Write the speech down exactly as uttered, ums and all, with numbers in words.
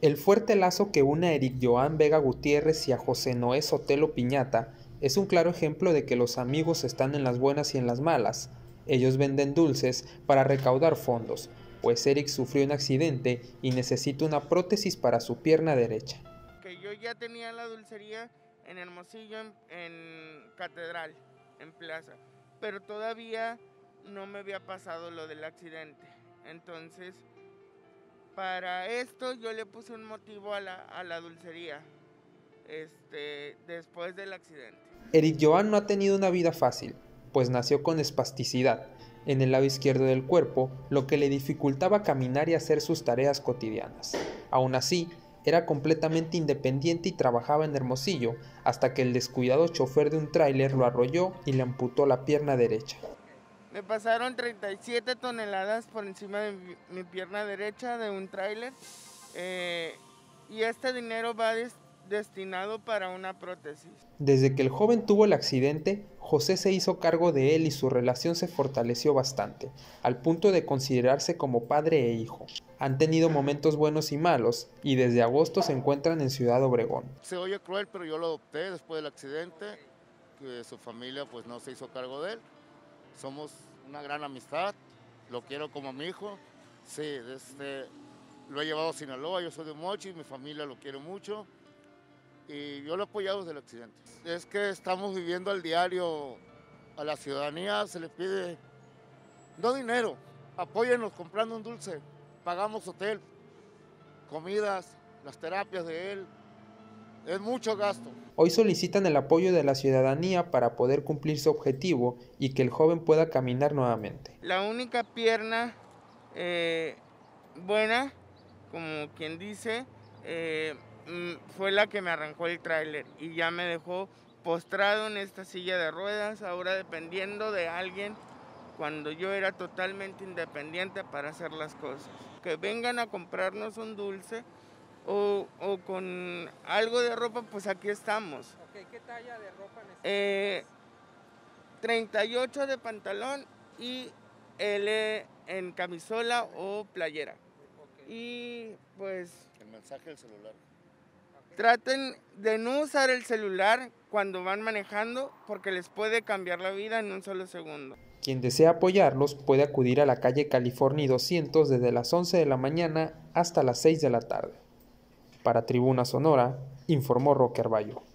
El fuerte lazo que une a Eric Joan Vega Gutiérrez y a José Noé Sotelo Piñata es un claro ejemplo de que los amigos están en las buenas y en las malas. Ellos venden dulces para recaudar fondos, pues Eric sufrió un accidente y necesita una prótesis para su pierna derecha. Que yo ya tenía la dulcería en Hermosillo, en, en Catedral, en Plaza, pero todavía no me había pasado lo del accidente. Entonces, para esto yo le puse un motivo a la, a la dulcería, este, después del accidente. Eric Joan no ha tenido una vida fácil, pues nació con espasticidad en el lado izquierdo del cuerpo, lo que le dificultaba caminar y hacer sus tareas cotidianas. Aún así, era completamente independiente y trabajaba en Hermosillo, hasta que el descuidado chofer de un tráiler lo arrolló y le amputó la pierna derecha. Me pasaron treinta y siete toneladas por encima de mi, mi pierna derecha de un tráiler, eh, y este dinero va des, destinado para una prótesis. Desde que el joven tuvo el accidente, José se hizo cargo de él y su relación se fortaleció bastante, al punto de considerarse como padre e hijo. Han tenido momentos buenos y malos, y desde agosto se encuentran en Ciudad Obregón. Se oye cruel, pero yo lo adopté después del accidente, que su familia pues no se hizo cargo de él. Somos una gran amistad, lo quiero como a mi hijo. Sí, este, lo he llevado a Sinaloa, yo soy de Mochis, mi familia lo quiere mucho y yo lo he apoyado desde el accidente. Es que estamos viviendo al diario, a la ciudadanía se les pide, no dinero, apóyennos comprando un dulce, pagamos hotel, comidas, las terapias de él, es mucho gasto. Hoy solicitan el apoyo de la ciudadanía para poder cumplir su objetivo y que el joven pueda caminar nuevamente. La única pierna eh, buena, como quien dice, eh, fue la que me arrancó el tráiler y ya me dejó postrado en esta silla de ruedas, ahora dependiendo de alguien, cuando yo era totalmente independiente para hacer las cosas. Que vengan a comprarnos un dulce o, o con algo de ropa, pues aquí estamos. Okay, ¿qué talla de ropa necesitas? Eh, treinta y ocho de pantalón y L en camisola o playera. Okay. Y pues... El mensaje del celular. Okay. Traten de no usar el celular cuando van manejando porque les puede cambiar la vida en un solo segundo. Quien desea apoyarlos puede acudir a la calle California doscientos desde las once de la mañana hasta las seis de la tarde. Para Tribuna Sonora, informó Roque Arballo.